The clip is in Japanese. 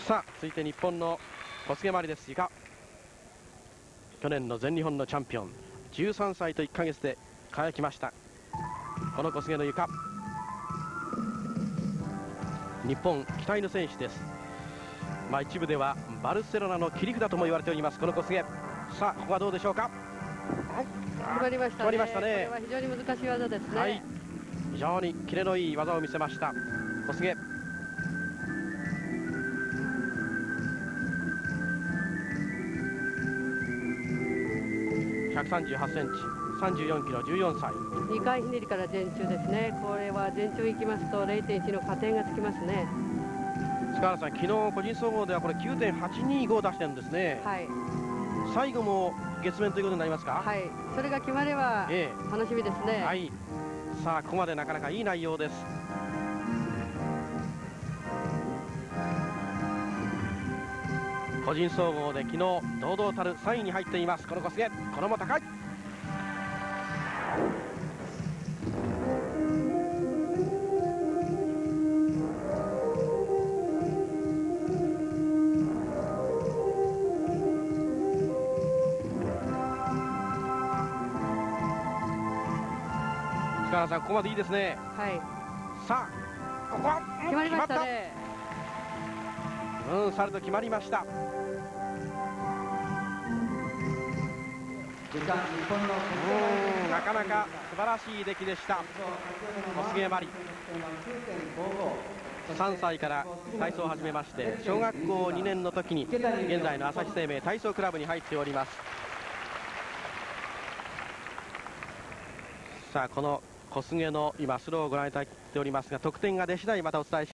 さあ続いて日本の小菅真理です。ゆか、去年の全日本のチャンピオン、13歳と1ヶ月で輝きました。この小菅のゆか、日本期待の選手です。一部ではバルセロナの切り札とも言われております、この小菅。さあここはどうでしょうか。 決まりましたね。 決まりましたね。 これは非常に難しい技ですね。 はい、非常にキレのいい技を見せました小菅。138センチ、34キロ、14歳。 2回ひねりから前中ですね。これは前中いきますと 0.1 の加点がつきますね。 塚原さん、昨日個人総合ではこれ 9.825 出してるんですね。 はい、 最後も月面ということになりますか。 はい、それが決まれば楽しみですね。 はい、さあここまでなかなかいい内容です。個人総合で昨日堂々たる3位に入っていますこの小菅。これも高い。塚原さん、ここまでいいですね。 はい、 さあここは決まりましたね。 サルト決まりました。なかなか素晴らしい出来でした小菅真理。3歳から体操を始めまして、小学校2年の時に現在の朝日生命体操クラブに入っております。さあこの小菅の今スローをご覧いただいておりますが、得点が出次第またお伝えします。